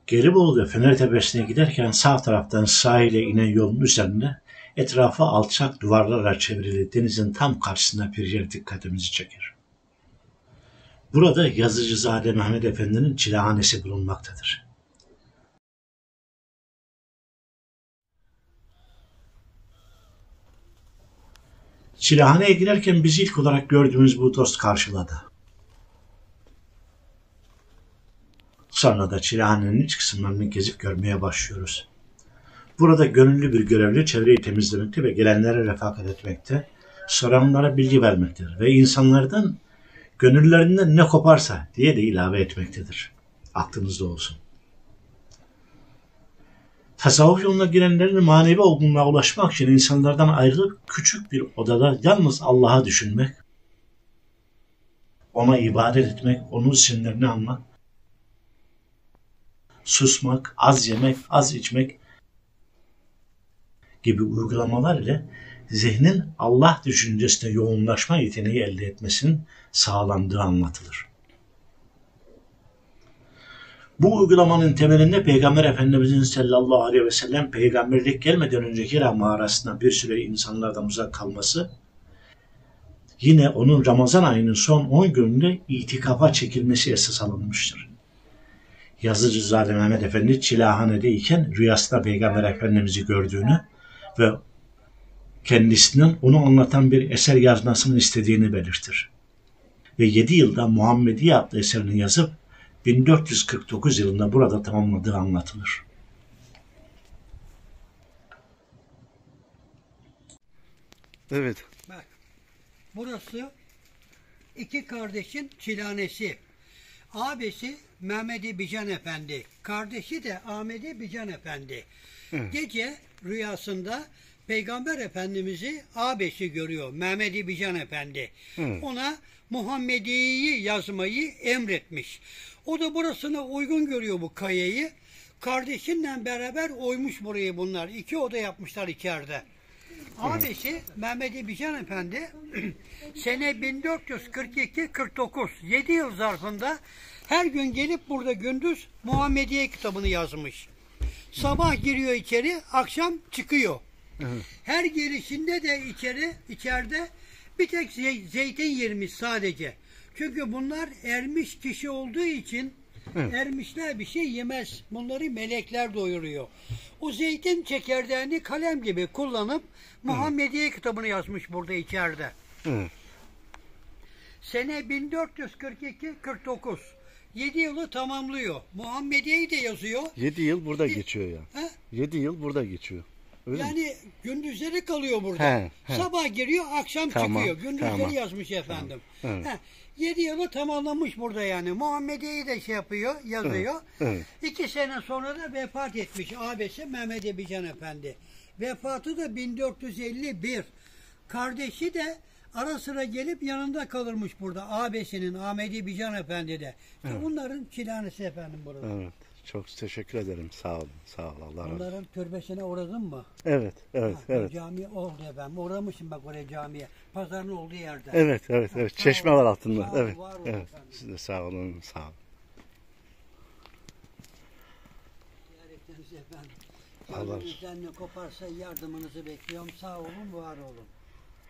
Gelibolu ve Fenertebesi'ne giderken sağ taraftan sahile inen yolun üzerinde etrafı alçak duvarlarla çevrili denizin tam karşısında bir yer dikkatimizi çeker. Burada Yazıcızade Mehmet Efendi'nin çilehanesi bulunmaktadır. Çilehaneye girerken bizi ilk olarak gördüğümüz bu dost karşıladı. Sonra da çilehanenin iç kısımlarını gezip görmeye başlıyoruz. Burada gönüllü bir görevli çevreyi temizlemekte ve gelenlere refakat etmekte, soranlara bilgi vermektedir ve insanlardan gönüllerinden ne koparsa diye de ilave etmektedir. Aklınızda olsun. Tasavvuf yoluna girenlerin manevi olgunluğa ulaşmak için insanlardan ayrılıp küçük bir odada yalnız Allah'a düşünmek, ona ibadet etmek, onun isimlerini anmak, susmak, az yemek, az içmek gibi uygulamalar ile zihnin Allah düşüncesine yoğunlaşma yeteneği elde etmesinin sağlandığı anlatılır. Bu uygulamanın temelinde Peygamber Efendimizin sallallahu aleyhi ve sellem peygamberlik gelmeden önceki Hira mağarasında bir süre insanlardan uzak kalması, yine onun Ramazan ayının son 10 gününde itikafa çekilmesi esas alınmıştır. Yazıcızade Mehmet Efendi çilehanedeyken rüyasında Peygamber Efendimiz'i gördüğünü ve kendisinden onu anlatan bir eser yazmasını istediğini belirtir. Ve 7 yılda Muhammediye adlı eserini yazıp 1449 yılında burada tamamladığı anlatılır. Evet. Bak, burası iki kardeşin çilehanesi. Abisi Mehmedi Bican Efendi, kardeşi de Ahmedi Bican Efendi. Hı. Gece rüyasında Peygamber Efendimiz'i abisi görüyor, Mehmedi Bican Efendi. Hı. Ona Muhammediye'yi yazmayı emretmiş. O da burasına uygun görüyor bu kayayı. Kardeşinle beraber oymuş burayı bunlar. 2 oda yapmışlar içeride. Abisi Mehmedi Bican Efendi sene 1442-49 7 yıl zarfında her gün gelip burada gündüz Muhammediye kitabını yazmış. Sabah giriyor içeri, akşam çıkıyor. Her gelişinde de içeride bir tek zeytin yermiş sadece. Çünkü bunlar ermiş kişi olduğu için ermişler bir şey yemez. Bunları melekler doyuruyor. O zeytin çekirdeğini kalem gibi kullanıp Muhammediye kitabını yazmış burada içeride. Sene 1442-49. 7 yılı tamamlıyor. Muhammediye'yi de yazıyor. 7 yıl burada geçiyor ya. He? 7 yıl burada geçiyor. Öyle mi? Yani gündüzleri kalıyor burada. He. Sabah giriyor, akşam Tamam, çıkıyor. Gündüzleri tamam. yazmış efendim. Tamam. Evet. 7 yılı tamamlamış burada yani. Muhammediye'yi de yazıyor. Evet. 2 sene sonra da vefat etmiş abisi Mehmet Ebican Efendi. Vefatı da 1451. Kardeşi de ara sıra gelip yanında kalırmış burada. Abisinin Ahmedi Bican Efendi de. İşte bunların çilehanesi efendim burada. Evet. Çok teşekkür ederim. Sağ olun. Sağ ol. Allah razı olsun. Onların türbesine uğradın mı? Evet. Evet. Cami oldu efendim. Uğramışım bak oraya camiye. Pazarın olduğu yerde. Evet. Çeşme var altında. Sağ olun, Evet. var olun Evet. efendim. Siz de sağ olun. Sağ olun. Ziyaretlerinizi efendim. Allah razı olsun. Gönlünüzden ne koparsa yardımınızı bekliyorum. Sağ olun, var olun.